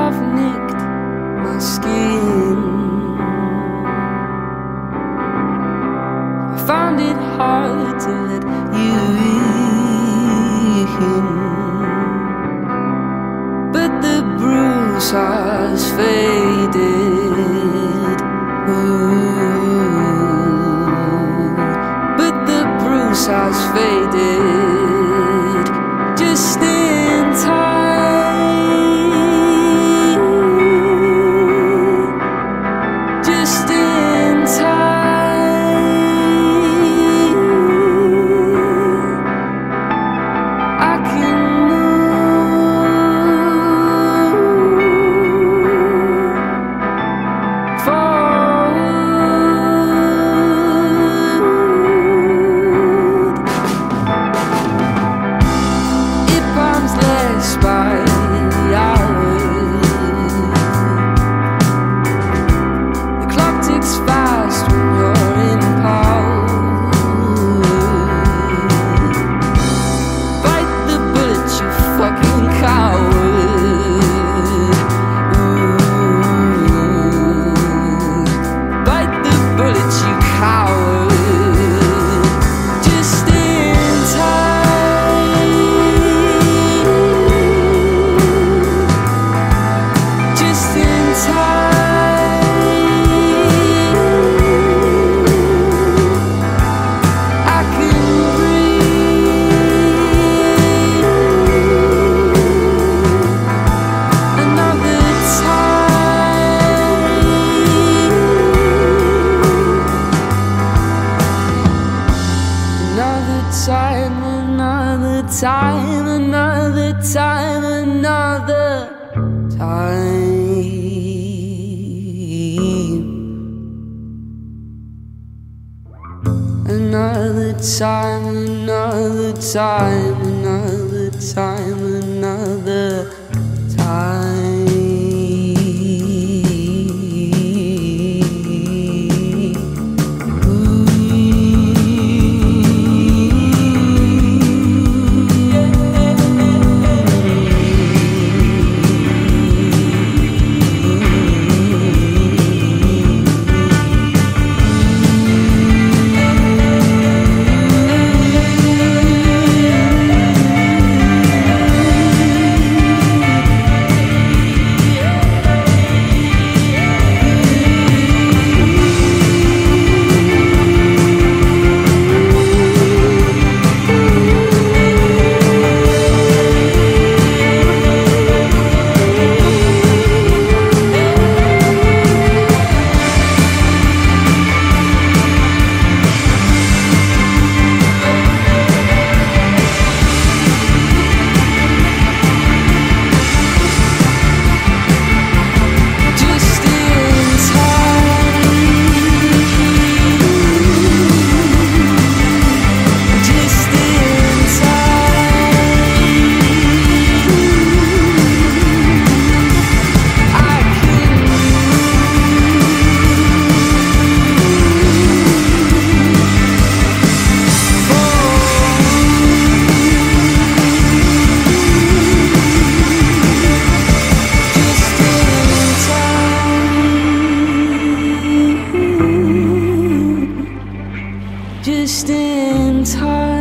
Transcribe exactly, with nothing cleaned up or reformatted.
have nicked my skin. I found it hard to let you in, but the bruise has faded. Ooh. But the bruise has faded just in time, just in time. I can move forward. It bounds less by the hour. The clock ticks fast when you're in power. Bite the bullet, you fucking coward. Ooh. Bite the bullet, you coward. Just in time, just in time. I can breathe another time, another time, another time, another time, another time. Another time, another time, another time, another time. Just in time.